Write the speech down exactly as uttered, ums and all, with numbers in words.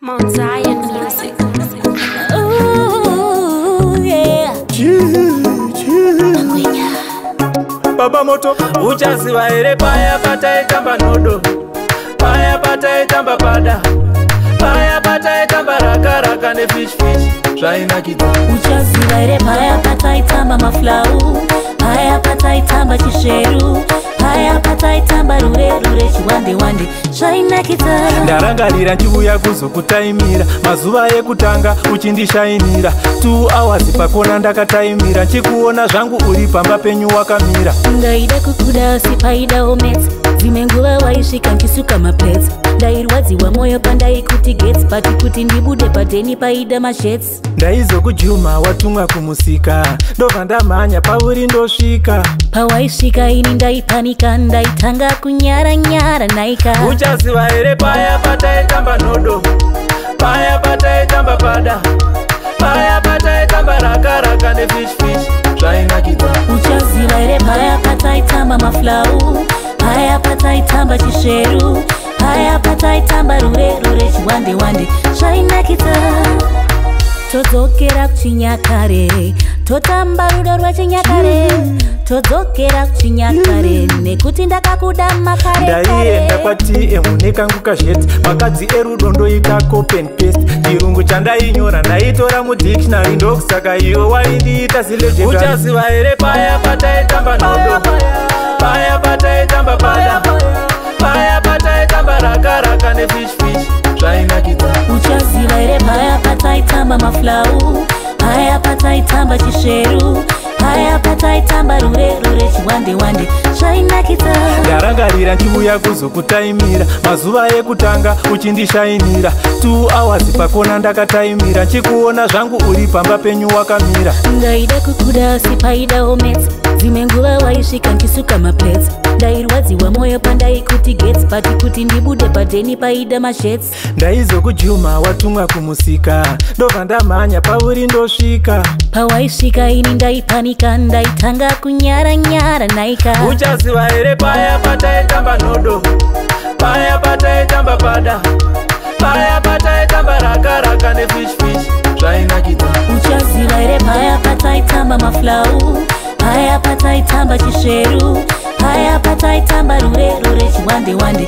Mount Zion music. Ooh, yeah. Baba moto uchazi wa ere paya pata etamba nodo paya pata etamba pada paya pata etamba raka raka ne fish fish traina kita uchazi wa ere paya pata etamba maflau paya pata etamba chisheru paya pata etamba rure rure chiwande wande traina kita ndarangarira chibuya kuzokutaimira mazuva ekutanga uchindishainira two hours pakona ndakataimira chikuona zvangu uri pamba penyu wakamira ndaida kukuda sipaida omets zimenguva waisvika nkisuka mapets ndairwadziwa moyo pandaikuti gets pati kuti ndibude padheni paida mashets ndaizokujuma watumwa kumusika ndobva ndamhanya pauri ndosvika pawaisvika ini ndaipanika ndaitanga kunyaranyara naika uchaziva here paya pataitamba nodo paya pataitamba pada paya pataitamba raka raka nefishfish zvainakidza uchaziva here paya pataitamba maflau paya pataitamba chisheru paya pataitamba rure rure chiwande wande zvainakidza todzokera kuchinyakare totamba rudo rwechinyakare todzokera kuchinyakare nekuti ndakakuda makare ndaienda kwatm nekangu kazheti makadzi erudo ndoita copy and paste chirungu chandainyora ndaitora mudictionary ndokusaka iwe waindiita zilegend uchaziva here paya pataitamba nodo paya pataitamba pada paya pataitamba raka raka nefishfish zvainakidza uchaziva here paya pataitamba maflau paya pataitamba chisheru paya pataitamba rure rure chiwande wande zvainakidza ndarangarira ndiuya kuzokutaimira mazuva ekutanga uchindishainira two hours pakona ndakataimira chikuona zvangu uri pamba penyu wakamira ndaida kukuda sipaida omets dzimwe nguva waisvika nkisuka mapets ndairwadziwa moyo pandaikuti gets pati kuti ndibude padheni paida mashets ndaizokujuma watumwa kumusika ndobva ndamhanya pauri ndosvika pawaisvika ini ndaipanika ndaitanga kunyaranyara naika uchaziva here paya pataitamba nodo paya pataitamba pada paya pataitamba raka raka nefishfish zvainakidza uchaziva here paya pataitamba maflau paya pataitamba chisheru paya pataitamba rure rure chiwande wande